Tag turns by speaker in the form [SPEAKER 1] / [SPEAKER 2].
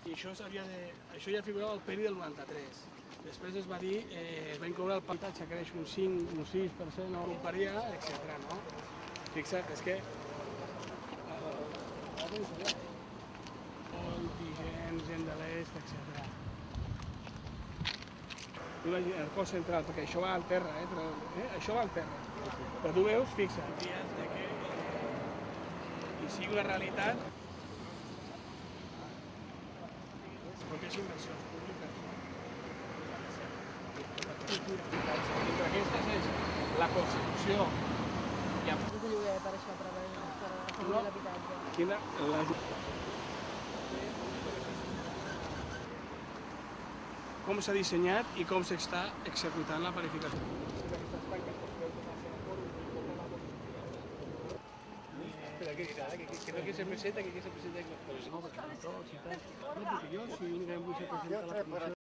[SPEAKER 1] I això ja figurava al PERI del 93. Després es va dir, es va incloure el percentatge, creix un 5, un 6%, no comparia, etc. No? Fixa't, és que antígens, gent de l'est, etc. El cos central, perquè això va al terra, això va al terra. Però tu veus, fixa't, dies de que hi sigui la realitat, perquè és inversions públiques. Entre aquestes és la Constitució.
[SPEAKER 2] Quin lloguer per això, per afavorir l'habitatge?
[SPEAKER 1] Com s'ha dissenyat i com s'està executant la planificació. Que se presenta, que se presenta. No, perquè jo, si vinc a vicepresident de la comissió